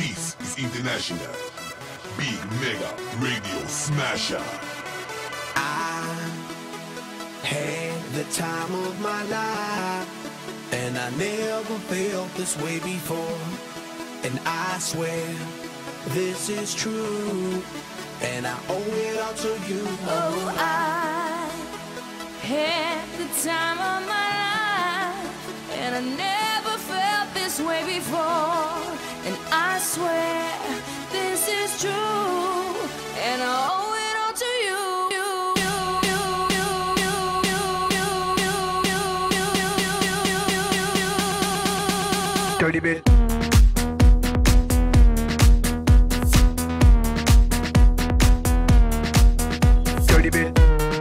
This is International Big Mega Radio Smasher. I had the time of my life, and I never felt this way before. And I swear this is true, and I owe it all to you. Oh, I had the time of my life, and I never felt this way before. And I swear this is true, and I owe it all to you. Dirty bit. Dirty bit.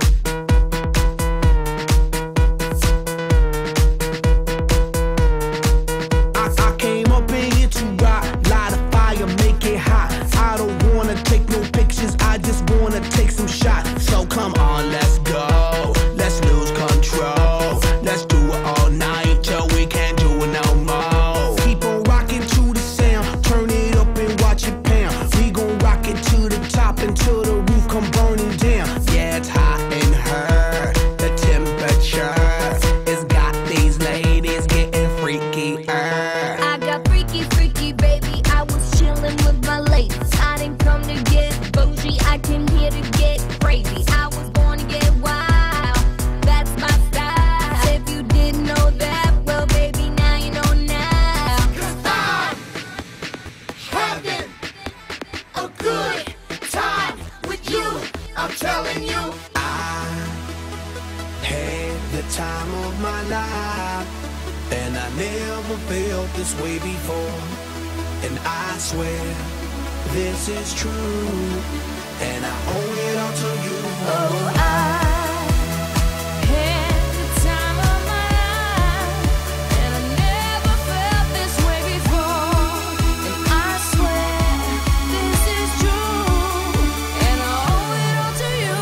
I came up in here to rock, light a fire, make it hot. I don't wanna take no pictures, I just wanna take some shots. So come on, let's go, let's lose control. Let's do it all night till we can't do it no more. Keep on rocking to the sound, turn it up and watch it pound. We gon' rock it to the top until the roof come burning down. Yeah, it's hot in her, the temperature has got these ladies getting freaky. I got freaky, freaky, baby. I was chillin' with my ladies. I didn't come to get bougie, I came here to get crazy. I was born to get wild, that's my style. If you didn't know that, well, baby, now you know now. 'Cause I'm having a good time with you, I'm telling you. I had the time of my life, and I never felt this way before. And I swear this is true, and I owe it all to you. Oh, I had the time of my life, and I never felt this way before. And I swear this is true, and I owe it all to you.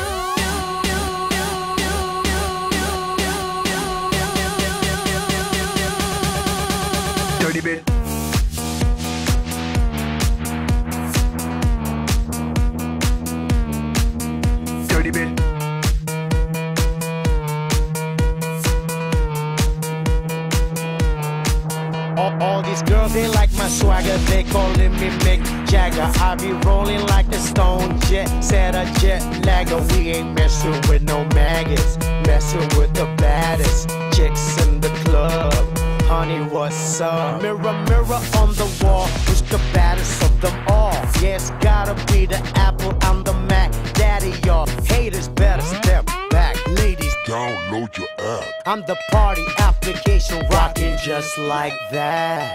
Dirty bit. Dirty bit. All these girls, they like my swagger, they calling me Mick Jagger. I be rolling like the Stone Jet, said a jet lagger. We ain't messing with no maggots, messing with the baddest chicks in the club. Honey, what's up? Mirror, mirror on the wall, who's the baddest of them all? Yeah, it's gotta be the Apple, I'm the Mac. Daddy, y'all haters better step back. Ladies, Download your app. I'm the party application rocking just like that.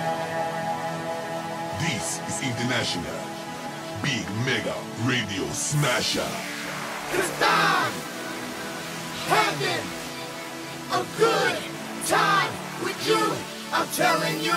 This is International Big Mega Radio Smasher. 'Cause I'm having a good time with you, I'm telling you.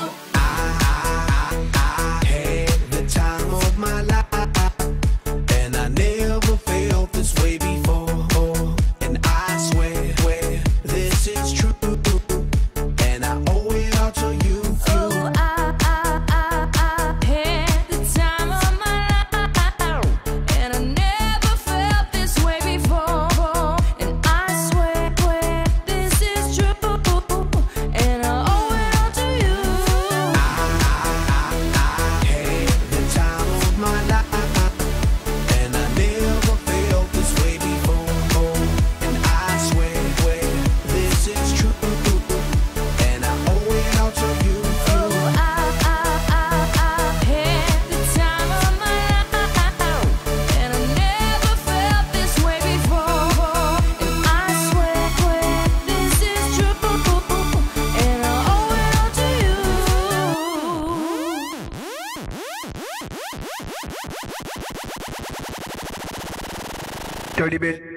I had the time of my life, and I never felt this way before. And I swear this is true, and I owe it all to you. Oh, I had the time of my life, and I never felt this way before. And I swear this is true, and I owe it all to you. Had the time of my life, and I never felt this way before. And I swear this is true, and I owe it all to you. Oh, I had the time of my life, and I never felt this way before. And I swear this is true, and I owe it all to you. Dirty bit.